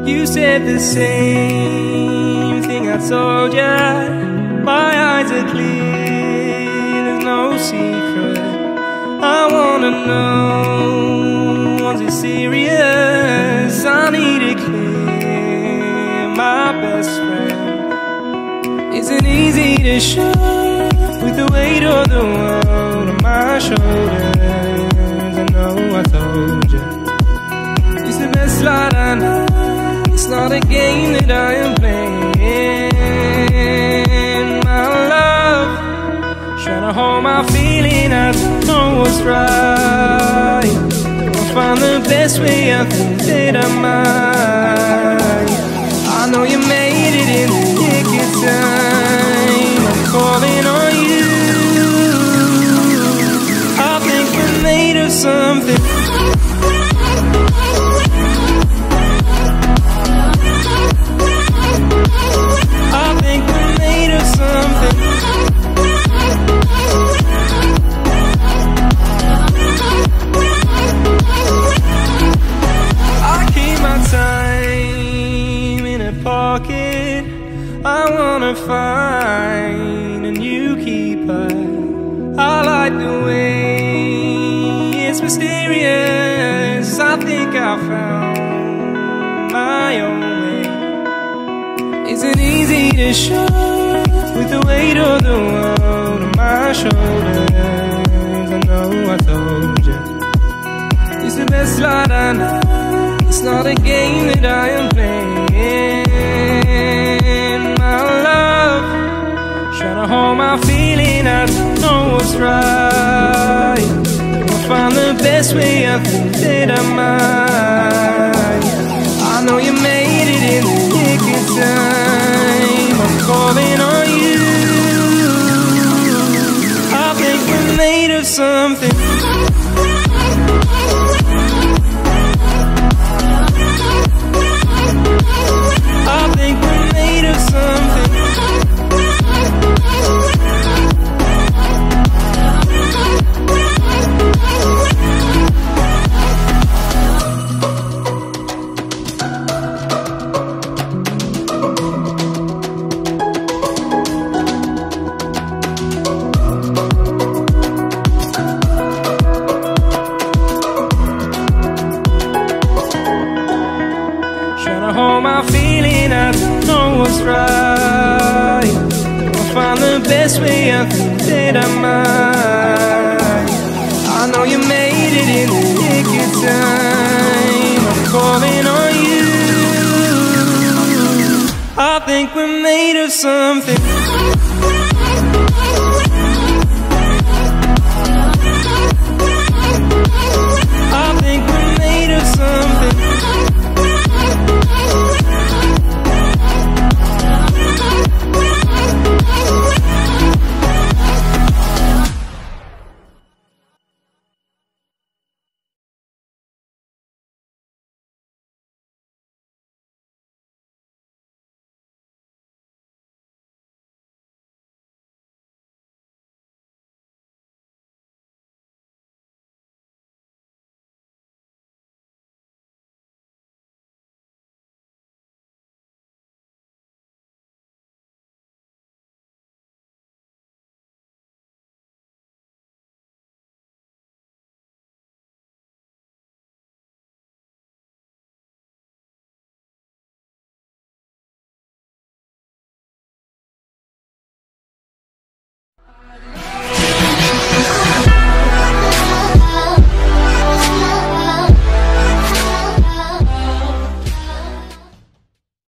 You said the same thing I told ya. My eyes are clear, there's no secret. I wanna know, was it serious? I need it clear, my best friend. Isn't easy to show with the weight of the world on my shoulders. I know I told you, it's the best light I know. It's not a game that I am playing. My love, trying to hold my feeling, I don't know what's right. I'll find the best way, I think that I might. I know you made it in the nick of time. I'm calling on you. I think we're made of something. I wanna find a new keeper. I like the way it's mysterious. I think I found my own way. Isn't easy to show with the weight of the world on my shoulders. I know I told you, it's the best light I know. It's not a game that I am playing. Trying to hold my feeling, I don't know what's right. I'll find the best way, I think that I might. I know you made it in the nick of time. I'm calling on you. I think we're made of something. I think we're made of something. Hold my feeling, I don't know what's right. I'll find the best way, I think that I might. I know you made it in the nick of time. I'm calling on you. I think we're made of something.